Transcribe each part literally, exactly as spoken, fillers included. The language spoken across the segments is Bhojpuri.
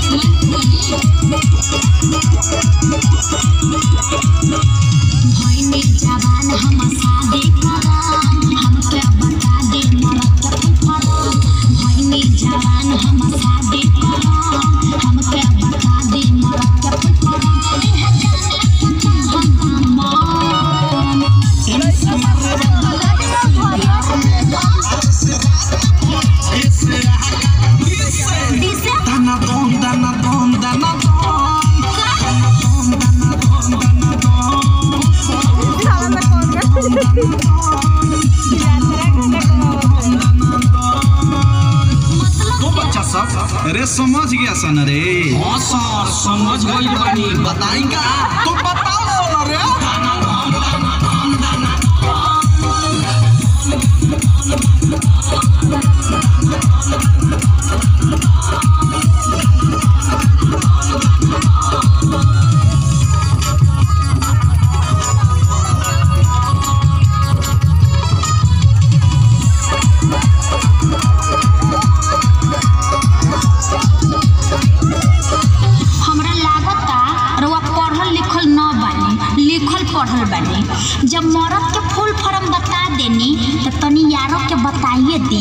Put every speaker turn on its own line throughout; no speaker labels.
भइनी जवान हम शादी करा हमके बता दे मरद के फरा भइनी जवान हम शादी करा हमके बता दे मरद के फरा एह जाने पता हम मान इनसे मरद
दाना दोन दाना दोन दाना
तो बच्चा सब अरे समझ गया सन रे।
हाँ सर समझ गई बानी बताएंगा तो बताओ ना रे।
पढ़ल बानी जब मरद के फुल फॉर्म बता देनी तो तनी यारों के बताइए दी।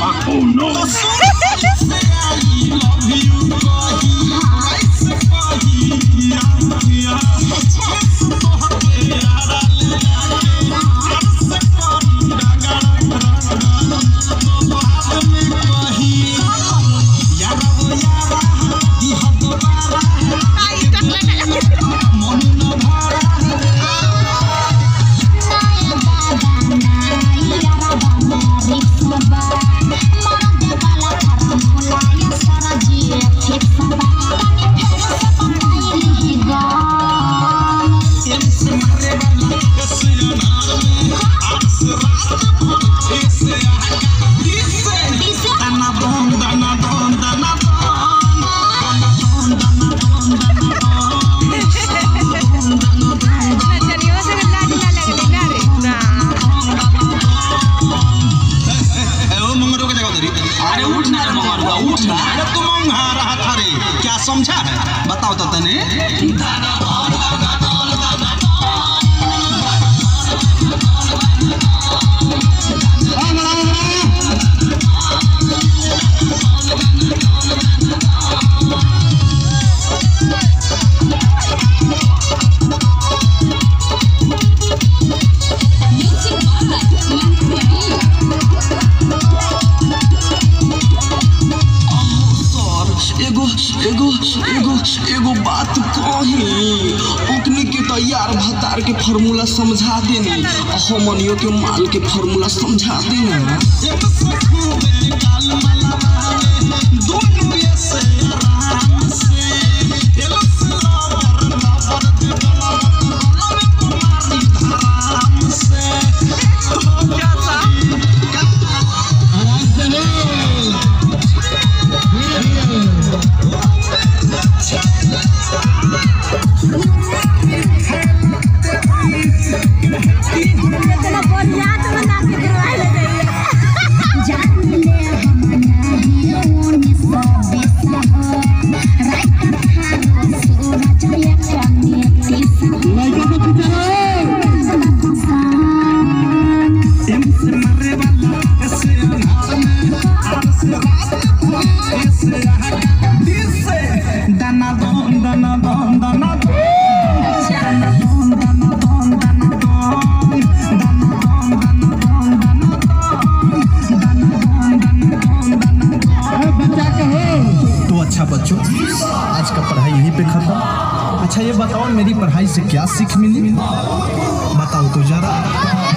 क्या समझा है बताओ तो तने। एगो एगो एगो एगो बात कही ओकनी के तैयार भतार के फार्मूला समझा देनी हमनियों के माल के फार्मूला समझा देना।
बच्चों आज का पढ़ाई यहीं पे खत्म। अच्छा ये बताओ मेरी पढ़ाई से क्या सीख मिली बताओ तो जरा।